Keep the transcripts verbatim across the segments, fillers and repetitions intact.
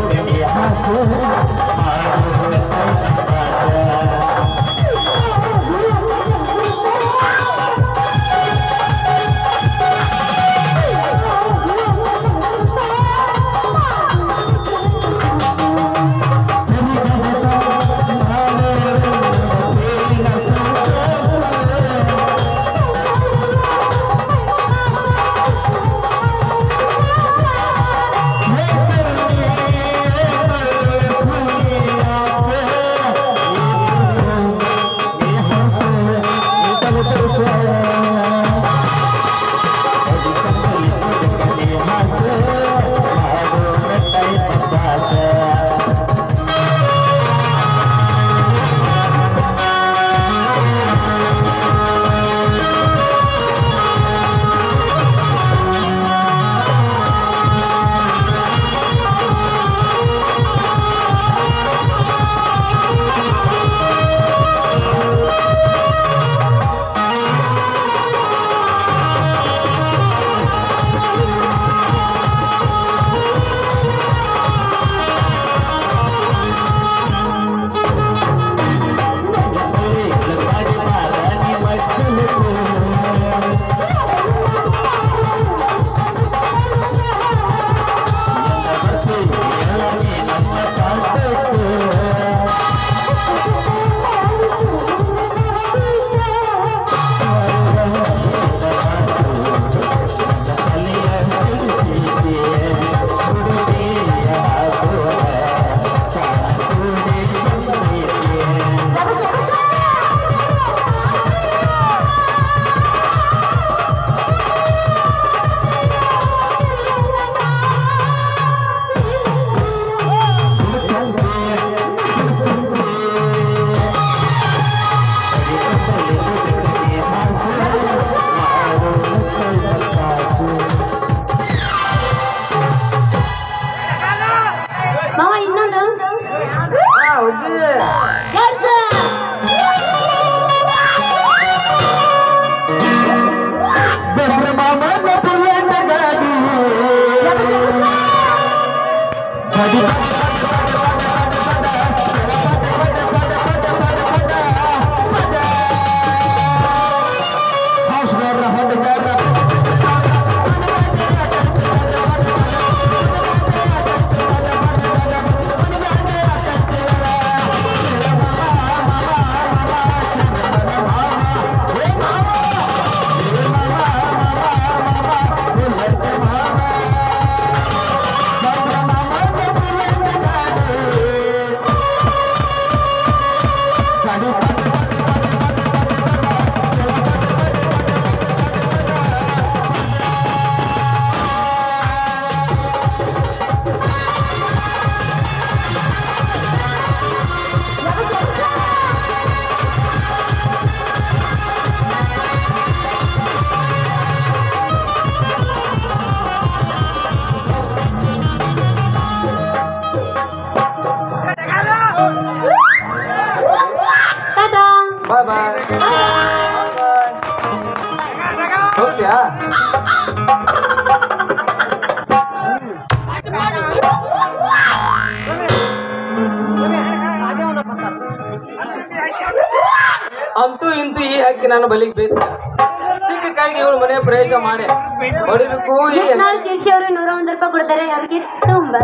ಅಂತೂ ಇಂತೂ ಈ ಹಕ್ಕಿ ನಾನು ಬಲಿಗೆ ಬೇಕು. ಚಿಕ್ಕ ಕೈಗೆ ಇವಳು ಮನೆ ಪ್ರವೇಶ ಮಾಡಿ ಹೊಡಿಬೇಕು. ಶೀರ್ಷಿ ಅವರು ನೂರ ಒಂದು ರೂಪಾಯಿ ಕೊಡ್ತಾರೆ. ಅವ್ರಿಗೆ ತುಂಬಾ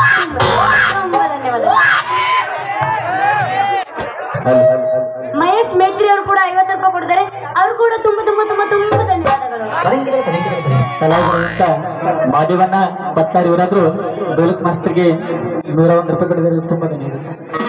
ತುಂಬಾ ಧನ್ಯವಾದ. ಮಹೇಶ್ ಮೇತ್ರಿ ಅವರು ಕೂಡ ಐವತ್ತು ರೂಪಾಯಿ ಕೊಡ್ತಾರೆ. ಅವ್ರು ಕೂಡ ತುಂಬಾ ತುಂಬಾ ತುಂಬಾ ತುಂಬಾ ಧನ್ಯವಾದಗಳು. ಮಾದೇವನ್ನ ಬತ್ತಾರಿ ಇವರಾದ್ರು ಡೋಲಕ್ ಮಾಸ್ತರ್ಗೆ ನೂರ ಒಂದು ರೂಪಾಯಿ ಕೊಟ್ಟಿದ್ದಾರೆ. ತುಂಬಾ ಧನ್ಯವಾದ.